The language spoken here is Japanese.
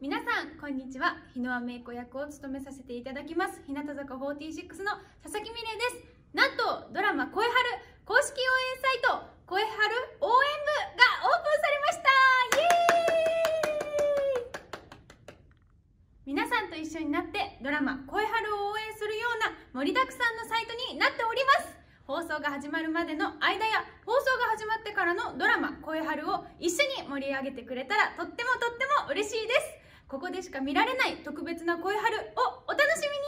皆さんこんにちは。日野めい子役を務めさせていただきます日向坂46の佐々木美玲です。なんとドラマ声春公式応援サイト声春応援部がオープンされました。イエーイ。皆さんと一緒になってドラマ声春を応援するような盛りだくさんのサイトになっております。放送が始まるまでの間や放送が始まってからのドラマ声春を一緒に盛り上げてくれたらとっても嬉しいです。ここでしか見られない特別な声春をお楽しみに。